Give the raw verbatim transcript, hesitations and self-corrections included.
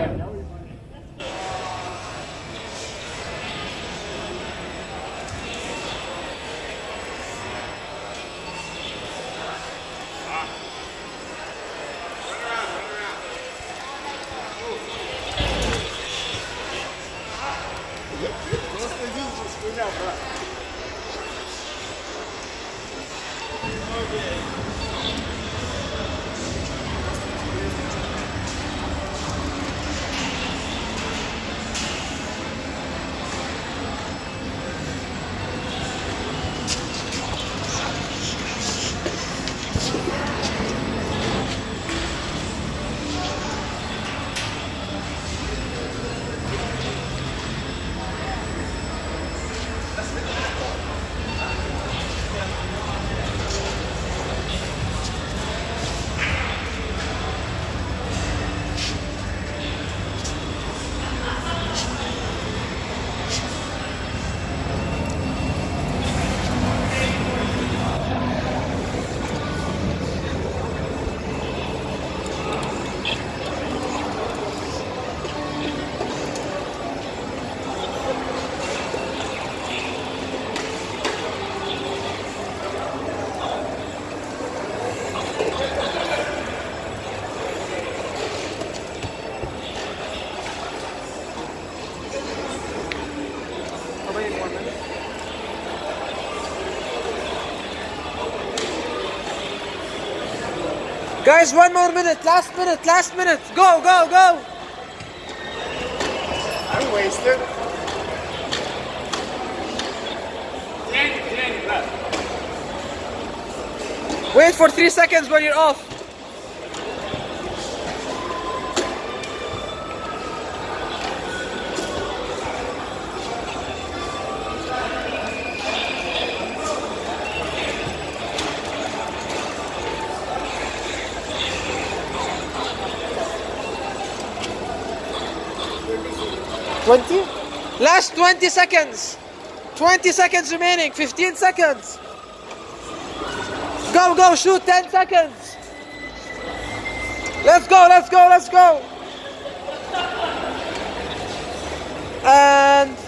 Guys, one more minute, last minute, last minute. Go, go, go. I'm wasted. Wait for three seconds when you're off. twenty? Last twenty seconds. twenty seconds remaining. fifteen seconds. Go, go, shoot. ten seconds. Let's go, let's go, let's go. And